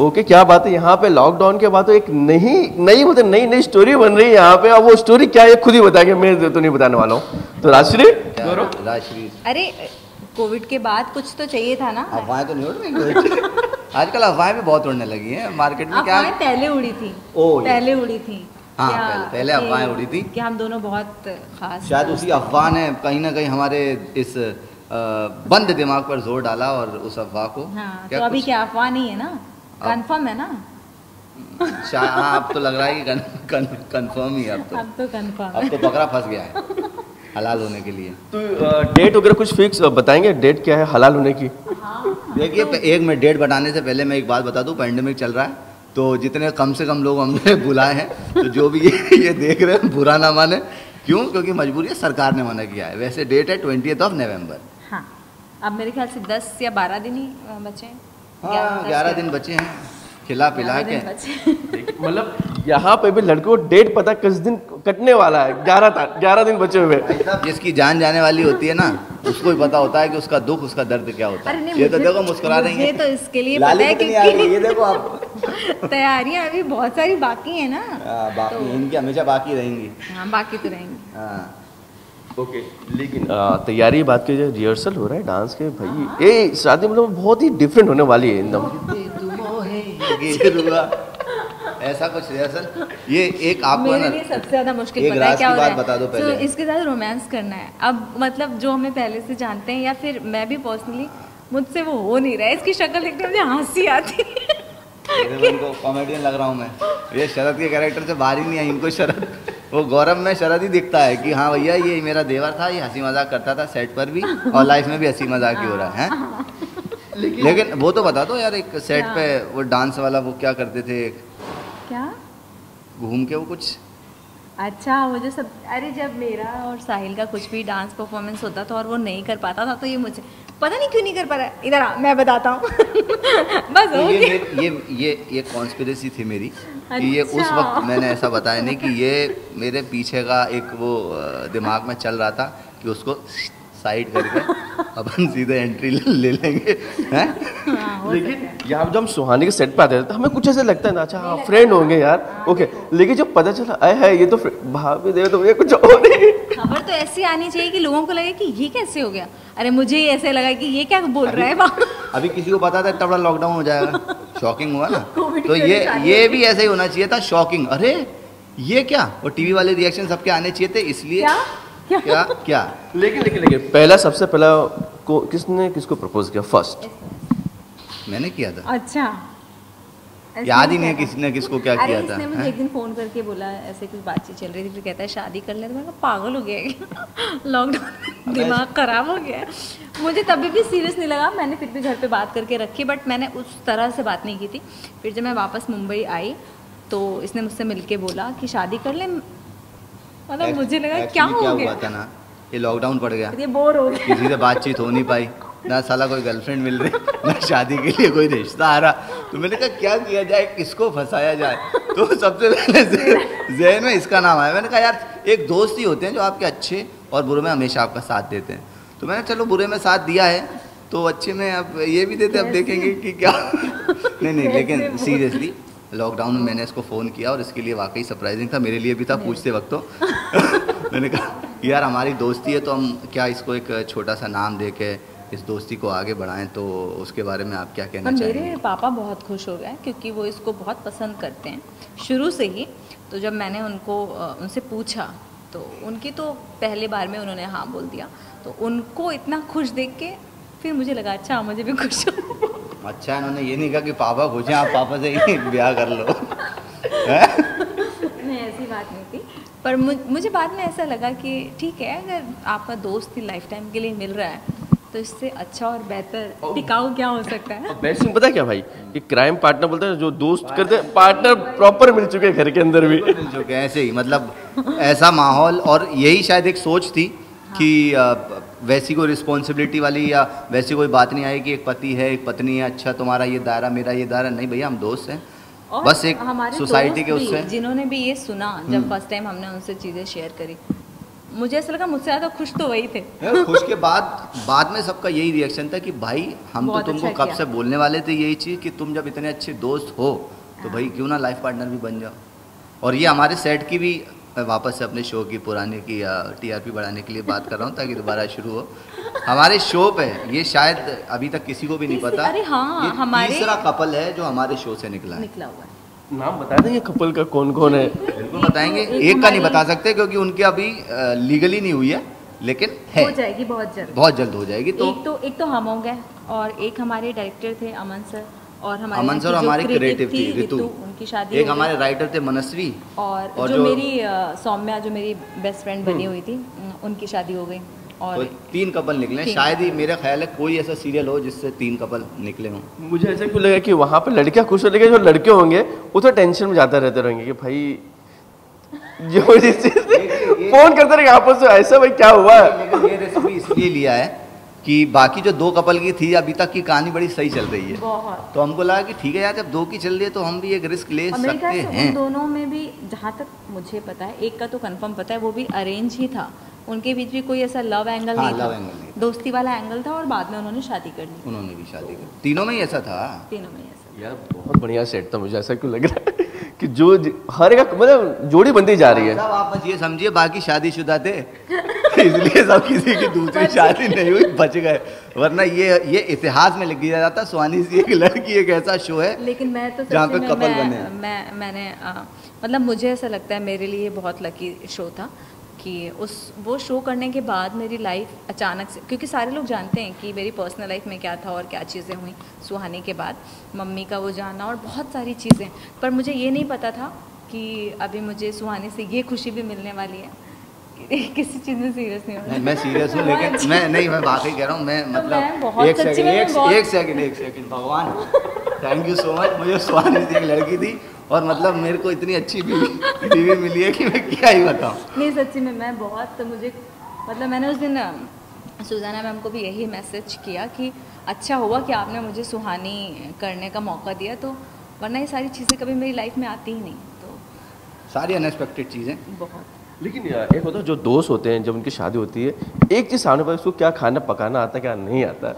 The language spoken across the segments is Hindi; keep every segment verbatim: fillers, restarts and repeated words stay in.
ओके, क्या बात है। यहाँ पे लॉकडाउन के बाद तो एक नई नई मतलब नई नई स्टोरी बन रही है यहाँ पे। अब वो स्टोरी क्या है खुद ही बताएंगे, मैं तो नहीं बताने वाला हूँ। तो राजश्री, राजश्री, अरे कोविड के बाद कुछ तो चाहिए था ना। अफवाहें तो नहीं उड़ रही आजकल? अफवाहें भी बहुत उड़ने लगी हैं मार्केट में। क्या अफवाहें पहले उड़ी थी? ओ, पहले उड़ी थी। हाँ, पहले, पहले अफवाहें उड़ी थी कि हम दोनों बहुत खास। शायद उसी अफवाह ने कहीं ना कहीं हमारे इस आ, बंद दिमाग पर जोर डाला और उस अफवाह को। हाँ, तो अभी क्या अफवाह नहीं है ना, कंफर्म है ना? शायद हाँ, अब तो लग रहा है कि कंफर्म ही है अब तो। अब तो कंफर्म, अब तो बकरा फंस गया है हलाल होने के लिए। तो डेट वगैरह कुछ फिक्स बताएंगे, डेट क्या है हलाल होने की? देखिए, एक मिनट, डेट बताने से पहले मैं एक बात बता दूं, पैंडेमिक चल रहा है, तो जितने कम से कम लोग हमने बुलाए हैं, तो जो भी ये, ये देख रहे हैं बुरा ना माने। क्यों? क्योंकि मजबूरी है, सरकार ने मना किया है। वैसे डेट है ट्वेंटियथ ऑफ नवंबर। हाँ, अब मेरे ख्याल से दस या बारह दिन ही बचे हैं। हाँ, ग्यारह दिन बचे हैं, खिला पिला के। मतलब यहाँ पे भी लड़कों को डेट पता किस दिन कटने वाला है, ग्यारह ग्यारह दिन बचे हुए। जिसकी जान जाने वाली होती है ना, उसको ही पता होता है कि उसका दुख, उसका दर्द क्या होता है। ये तो देखो मुस्कुरा रही है। ये तो इसके लिए पता है कि ये देखो आप तैयारियां अभी बहुत सारी बाकी है ना। आ, बाकी तो, इनकी हमेशा बाकी रहेंगी। हाँ, बाकी तो रहेंगी। हाँ, ओके okay, लेकिन तैयारी बात की जाए, रिहर्सल हो रहा है डांस के भाई। ये शादी मतलब बहुत ही डिफरेंट होने वाली है एकदम। ऐसा कुछ रिहर्सल, ये एक आपको मेरे लिए सबसे ज्यादा मुश्किल पता है क्या हो रहा है? बता दो पहले। so, इसके साथ रोमांस करना है। अब मतलब जो हमें पहले से जानते हैं या फिर मैं भी पर्सनली, मुझसे वो हो नहीं रहा है। इसकी शक्ल देखते मुझे हंसी आती है। इनको कॉमेडियन लग रहा हूँ मैं। ये शरद के कैरेक्टर से बाहर ही नहीं आई। इनको शरद, वो गौरव में शरद ही दिखता है कि हाँ भैया ये मेरा देवर था, ये हंसी मजाक करता था सेट पर भी और लाइफ में भी हंसी मजाक ही हो रहा है, है? लेकिन, लेकिन वो तो बता दो यार, एक सेट पे वो डांस वाला वो क्या करते थे? क्या घूम के वो कुछ, अच्छा वो जो सब, अरे जब मेरा और साहिल का कुछ भी डांस परफॉर्मेंस होता था और वो नहीं कर पाता था, तो ये मुझे पता नहीं क्यों नहीं कर पा रहा है। इधर आ, मैं बताता हूँ। बस तो ये, ये ये ये कॉन्स्पिरेसी थी मेरी कि अच्छा। ये उस वक्त मैंने ऐसा बताया नहीं कि ये मेरे पीछे का एक वो दिमाग में चल रहा था कि उसको साइड करके अपन सीधे एंट्री ले लेंगे, हैं? हाँ, लेकिन यहाँ जब हम सुहानी के सेट पे आते हैं तो हमें कुछ ऐसे लगता है ना, अच्छा हाँ फ्रेंड होंगे यार, ओके। लेकिन जब पता चला आए है ये तो भाभी दे, तो ये कुछ और ही। खबर तो ऐसी आनी चाहिए कि लोगों को लगे कि ये कैसे हो गया। अरे मुझे ही ऐसे लगा कि ये क्या बोल रहा है वहाँ। अभी किसी को पता था इतना बड़ा लॉकडाउन हो जाएगा, शॉकिंग हुआ ना। तो ये ये भी ऐसे ही होना चाहिए था, शॉकिंग। अरे ये क्या, और टीवी वाले रिएक्शन सबके आने चाहिए थे, इसलिए क्या क्या, क्या? लेकिन लेकिन लेकिन पहला सबसे पहला को किसने किसको प्रपोज किया फर्स्ट? मैंने किया था। अच्छा, याद ही नहीं किसने किसको क्या किया था। इसने मुझे एक दिन फोन करके बोला, ऐसे कुछ बातचीत चल रही थी, फिर कहता है शादी कर ले। तो मैंने कहा पागल हो गया, लॉकडाउन में दिमाग खराब हो गया। मुझे तभी भी सीरियस नहीं लगा, मैंने फिर भी घर पे बात करके रखी, बट मैंने उस तरह से बात नहीं की थी। फिर जब मैं वापस मुंबई आई तो इसने मुझसे मिलके बोला कि शादी कर ले। मतलब मुझे लगा क्या हो गया, हुआ था ना, ये लॉकडाउन पड़ गया, ये बोर हो गया, किसी से बातचीत हो नहीं पाई ना, साला कोई गर्लफ्रेंड मिल रही ना, शादी के लिए कोई रिश्ता आ रहा। तो मैंने कहा क्या किया जाए, किसको फंसाया जाए। तो सबसे पहले ज़हन में इसका नाम आया। मैंने कहा यार, एक दोस्त ही होते हैं जो आपके अच्छे और बुरे में हमेशा आपका साथ देते हैं। तो मैंने चलो बुरे में साथ दिया है तो अच्छे में अब ये भी देते, अब देखेंगे कि क्या। नहीं नहीं, लेकिन सीरियसली लॉकडाउन में मैंने इसको फ़ोन किया और इसके लिए वाकई सरप्राइजिंग था, मेरे लिए भी था पूछते वक्त। तो मैंने कहा यार हमारी दोस्ती है, तो हम क्या इसको एक छोटा सा नाम दे के इस दोस्ती को आगे बढ़ाएं, तो उसके बारे में आप क्या कहना चाहेंगे? मेरे पापा बहुत खुश हो गए क्योंकि वो इसको बहुत पसंद करते हैं शुरू से ही। तो जब मैंने उनको उनसे पूछा तो उनकी तो पहले बार में उन्होंने हाँ बोल दिया। तो उनको इतना खुश देख के फिर मुझे लगा अच्छा मुझे भी खुश हो। अच्छा, इन्होंने ये नहीं कहा कि पापा खुश हैं, आप पापा से ही ब्याह कर लो। नहीं, ऐसी बात नहीं थी, पर मुझे बाद में ऐसा लगा कि ठीक है, अगर आपका दोस्त ही लाइफ टाइम के लिए मिल रहा है तो इससे अच्छा और बेहतर टिकाऊ क्या हो सकता है। बेस्ट पता है क्या भाई, कि क्राइम पार्टनर बोलते हैं, जो दोस्त करते हैं पार्टनर प्रॉपर मिल चुके हैं घर के अंदर भी मिल चुके हैं। ऐसे ही मतलब ऐसा माहौल, और यही शायद एक सोच थी कि वैसी कोई रिस्पॉन्सिबिलिटी वाली या वैसी कोई बात नहीं आई कि एक पति है एक पत्नी है, अच्छा तुम्हारा ये दायरा मेरा ये दायरा, नहीं भैया हम दोस्त हैं। बस एक सोसाइटी के उससे जिन्होंने भी ये सुना जब फर्स्ट टाइम हमने उनसे चीज़ें शेयर करी, मुझे ऐसा लगा मुझसे ज़्यादा खुश तो वही थे। यार खुश के बाद बाद में सबका यही रिएक्शन था कि भाई हम तो बहुत तुमको अच्छा कब किया। से बोलने वाले थे यही चीज़ कि तुम जब इतने अच्छे दोस्त हो तो भाई क्यों ना लाइफ पार्टनर भी बन जाओ। और ये हमारे सेट की भी, मैं वापस से अपने शो की पुराने की टीआरपी बढ़ाने के लिए बात कर रहा हूँ ताकि दोबारा शुरू हो। हमारे शो पे ये शायद अभी तक किसी को भी नहीं पता, अरे हाँ, ये हमारे- तीसरा कपल है जो हमारे शो से निकला है। निकला हुआ है। नाम बता देंगे कपल का कौन कौन है? बिल्कुल बताएंगे, एक एक का नहीं हमारी- बता सकते क्योंकि उनकी अभी लीगली नहीं हुई है, लेकिन है, हो जाएगी बहुत जल्द। बहुत जल्द हो जाएगी। तो एक तो एक तो हम हो गए और एक हमारे डायरेक्टर थे अमन सर, और हमारे अमन यहाँ सर की जो हमारी creative क्रिएटिव थी ऋतु, उनकी शादी एक हो गई। हमारे राइटर थे मनस्वी, और, और जो, जो- मेरी अ, सौम्या जो मेरी बेस्ट फ्रेंड बनी हुई थी, उनकी शादी हो गई। तो और तीन कपल निकले। तीन शायद ही मेरा ख्याल है कोई ऐसा सीरियल हो जिससे तीन कपल निकले हों। मुझे ऐसा क्यों लगा कि वहाँ पे लड़कियाँ खुश हो, लेकिन जो लड़के होंगे वो तो टेंशन में जाते रहते रहेंगे कि भाई जो जिस चीज़ से फोन करते रहेंगे आपस में, ऐसा भाई क्या हुआ है? लेकिन ये रेसिपी इसलिए लिया है कि बाकी जो दो कपल की थी अभी तक की कहानी बड़ी सही चल रही है, बहुत, तो हमको लगा कि ठीक है यार, जब दो की चल रही है तो हम भी एक रिस्क ले और मेरे ख्याल सकते से उन हैं। दोनों में भी, जहाँ तक मुझे पता है, एक का तो कंफर्म पता है वो भी अरेंज ही था। उनके बीच भी कोई ऐसा लव एंगल हाँ, नहीं लव था, एंगल नहीं था। दोस्ती वाला एंगल था, और बाद में उन्होंने शादी कर ली। उन्होंने भी शादी की, तीनों में ही ऐसा था। तीनों में ऐसा। यार बहुत बढ़िया सेट था, मुझे ऐसा क्यों लग रहा है कि जो ज- हर एक मतलब जोड़ी बनती जा रही है। सब आप बस ये समझिए बाकी शादीशुदा थे इसलिए सब किसी की दूसरी शादी नहीं हुई, बच गए, वरना ये ये इतिहास में लिख दिया जाता सुहानी सी एक लड़की एक ऐसा शो है। लेकिन मैं तो जहाँ सच्ची पे में couple मैं, बने हैं। मैं मैंने आ, मतलब मुझे ऐसा लगता है मेरे लिए बहुत लकी शो था कि उस वो शो करने के बाद मेरी लाइफ अचानक से, क्योंकि सारे लोग जानते हैं कि मेरी पर्सनल लाइफ में क्या था और क्या चीज़ें हुई सुहानी के बाद, मम्मी का वो जानना और बहुत सारी चीज़ें, पर मुझे ये नहीं पता था कि अभी मुझे सुहानी से ये खुशी भी मिलने वाली है कि किसी चीज़ में सीरियस नहीं नहीं, होना। मैं सीरियस हूँ, लेकिन मैं नहीं, मैं वाकई कह रहा हूँ, मैं मैं मतलब बहुत एक सच्ची सेकंड में मैं एक बहुत- एक सेकंड एक सेकंड भगवान थैंक यू सो मच, मुझे सुहानी सी एक लड़की थी और मतलब मेरे को इतनी अच्छी बीवी बीवी मिली है कि मैं क्या ही बताऊँ। नहीं सच्ची में मैं बहुत, तो मुझे मतलब मैंने उस दिन अ, सुजाना मैम को भी यही मैसेज किया कि अच्छा हुआ कि आपने मुझे सुहानी करने का मौका दिया, तो वरना ये सारी चीज़ें कभी मेरी लाइफ में आती ही नहीं। तो सारी अनएक्सपेक्टेड चीज़ें। बहुत लेकिन यार एक होता है जो दोस्त होते हैं, जब उनकी शादी होती है, एक चीज़ सामने पर उसको क्या खाना पकाना आता है क्या नहीं आता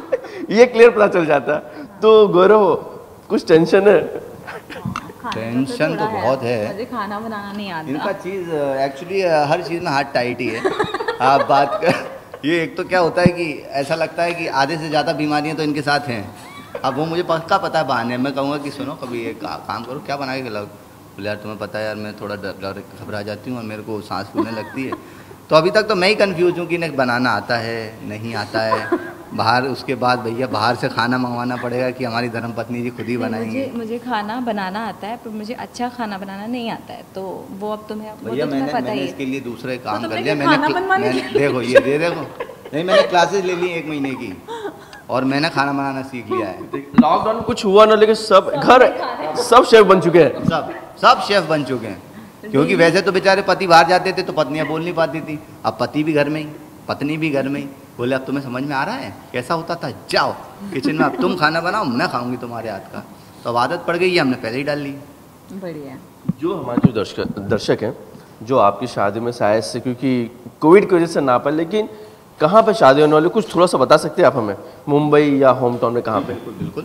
ये क्लियर पता चल जाता है। तो गौरव कुछ टेंशन है? खाने का टेंशन थोड़ा तो बहुत है। मुझे खाना बनाना नहीं इनका आता। चीज़ एक्चुअली हर चीज़ में हाथ टाइट ही है। आप बात कर, ये एक तो क्या होता है कि ऐसा लगता है कि आधे से ज़्यादा बीमारियां तो इनके साथ हैं। अब वो मुझे पक्का पता है बहाने, मैं कहूँगा कि सुनो कभी एक का, काम करो, क्या बना के खिलाओ, बोले यार तुम्हें पता है यार मैं थोड़ा डर डर घबरा जाती हूँ और मेरे को सांस फूलने लगती है। तो अभी तक तो मैं ही कन्फ्यूज हूँ कि इन्हें बनाना आता है नहीं आता है। बाहर उसके बाद भैया बाहर से खाना मंगवाना पड़ेगा कि हमारी धर्मपत्नी जी खुद ही नहीं, बनाएंगे। मुझे मुझे खाना बनाना आता है, पर मुझे अच्छा खाना बनाना नहीं आता है, तो वो अब तुम्हें वो भैया तो तुम्हें मैंने पता मैंने ही इसके है। लिए दूसरा एक काम तो कर तुमने लिया। क्या मैंने खाना क्ला- बनवाने मैंने- के- देखो ये दे देखो नहीं, मैंने क्लासेस ले ली एक महीने की और मैंने खाना बनाना सीख लिया है। लॉकडाउन में कुछ हुआ ना, लेकिन सब घर सब शेफ बन चुके हैं। सब सब शेफ बन चुके हैं, क्योंकि वैसे तो बेचारे पति बाहर जाते थे तो पत्नियां बोल नहीं पाती थी, अब पति भी घर में ही पत्नी भी घर में ही। बोले अब तुम्हें समझ में आ रहा है कैसा होता था, जाओ किचन में, अब तुम खाना बनाओ, मैं खाऊंगी तुम्हारे हाथ का। तो अब आदत पड़ गई है, हमने पहले ही डाल ली। बढ़िया। जो हमारे जो दर्शक दर्शक हैं जो आपकी शादी में शायद से क्योंकि कोविड की वजह से ना पाए, लेकिन कहाँ पे शादी होने वाली, कुछ थोड़ा सा बता सकते हैं आप हमें? मुंबई या होम टाउन में कहाँ पे? बिल्कुल बिल्कुल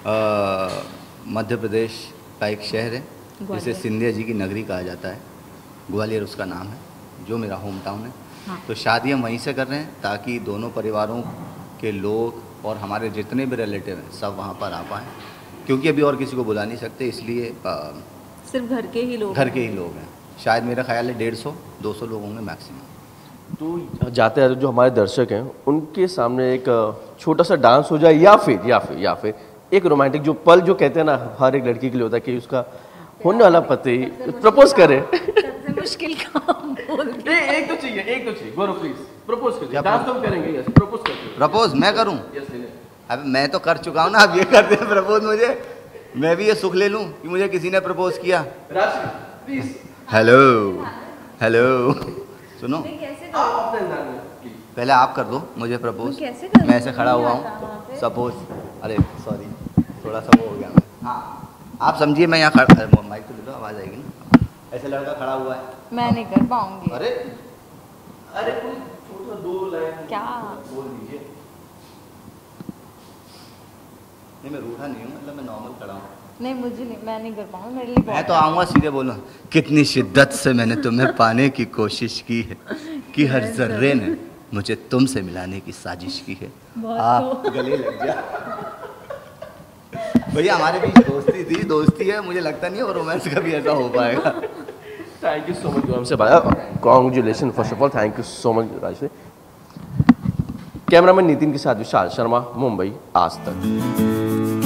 अ, मध्य प्रदेश का एक शहर है जिसे ग्वालियर। सिंधिया जी की नगरी कहा जाता है, ग्वालियर उसका नाम है, जो मेरा होम टाउन है। हाँ। तो शादी हम वहीं से कर रहे हैं ताकि दोनों परिवारों के लोग और हमारे जितने भी रिलेटिव हैं सब वहाँ पर आ पाएँ, क्योंकि अभी और किसी को बुला नहीं सकते, इसलिए अ, सिर्फ घर के ही लोग घर हैं। के ही लोग हैं। शायद मेरा ख्याल है डेढ़ सौ दो सौ लोग होंगे मैक्सिमम। तो जाते हैं जो हमारे दर्शक हैं उनके सामने एक छोटा सा डांस हो जाए, या फिर या फिर या फिर एक रोमांटिक जो पल जो कहते हैं ना हर एक लड़की के लिए होता है कि उसका होने वाला पति प्रपोज करे। सबसे मुश्किल काम बोल दिया। ए, एक तो चाहिए एक तो चाहिए गौरव प्लीज प्रपोज क्या करिए। डांस तो हम करेंगे, यस प्रपोज करिए। प्रपोज मैं करूँ? यस अब मैं तो कर चुका हूँ ना, अब ये कर दे प्रपोज मुझे, मैं भी ये सुख ले लूँ कि मुझे किसी ने प्रपोज किया। राशि प्लीज हेलो हेलो सुनो, मैं कैसे आप करूं? अपने अंदाज में प्लीज। पहले आप कर दो मुझे प्रपोज। मैं कैसे करूं? मैं ऐसे खड़ा हुआ नहीं आता वहाँ हूँ पे। सपोज, अरे सॉरी थोड़ा सा वो हो गया मैं। हाँ आप समझिए, मैं यहाँ खड़ा, अरे माइक तो ले लो आवाज़ आएगी ना। ऐसे लड़का खड़ा हुआ है, मैं नहीं कर पाऊंगी। अरे अरे कोई छोटा दो लाइन क्या? बोल दीजिए। नहीं मैं रूठा नहीं हूँ, मतलब मैं नॉर्मल खड़ा हूँ। नहीं मुझे नहीं, मैं नहीं कर पाऊंगा, मेरे लिए मैं तो आऊँगा सीधे बोलूँ, कितनी शिद्दत से मैंने तुम्हें पाने की कोशिश की है कि हर जर्रे ने मुझे तुमसे मिलाने की साजिश की है। बहुत आ, गले लग जा। भैया हमारे बीच दोस्ती थी, दोस्ती है, मुझे लगता नहीं है वो रोमांस कभी ऐसा हो पाएगा। थैंक यू सो मच हमसे भाया, congratulation first of all, thank you so much Rajshree. Cameraman Nitin के साथ विशाल शर्मा, मुंबई आज तक।